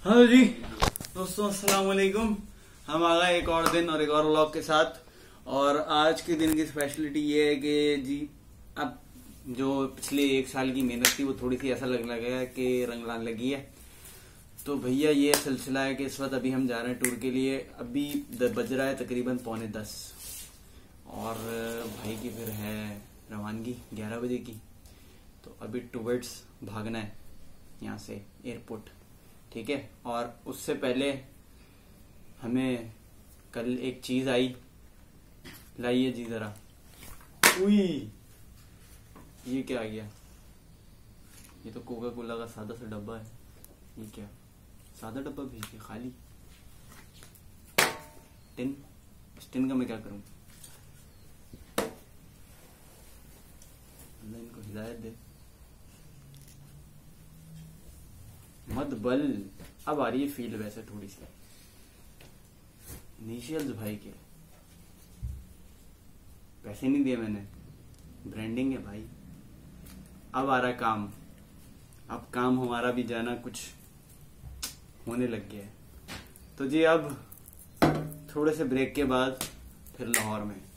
Hello जी दोस्तों, अस्सलाम वालेकुम। हम आ गए एक और दिन और एक और व्लॉग के साथ। और आज के दिन की स्पेशलिटी ये है कि जी अब जो पिछले एक साल की मेहनत थी वो थोड़ी सी ऐसा लगने लगा है कि रंग लाने लगी है। तो भैया ये सिलसिला है कि इस वक्त अभी हम जा रहे हैं टूर के लिए। अभी बज रहा है तकरीबन 9:45 और भाई की फिर है रवानगी 11 बजे की। तो अभी टूवर्ड्स भागना है यहाँ से एयरपोर्ट, ठीक है। और उससे पहले हमें कल एक चीज आई, लाइए जी जरा। उई, ये क्या आ गया? ये तो कोका कोला का सादा सा डब्बा है। ये क्या सादा डब्बा भेज दिया, खाली टिन। इस टिन का मैं क्या करूं? अल्लाह इनको हिदायत दे। मत बल। अब आ रही है फील वैसे थोड़ी सी। इनिशियल्स भाई के पैसे नहीं दिए मैंने, ब्रांडिंग है भाई। अब आ रहा काम, अब काम हमारा भी जाना कुछ होने लग गया है। तो जी अब थोड़े से ब्रेक के बाद फिर लाहौर में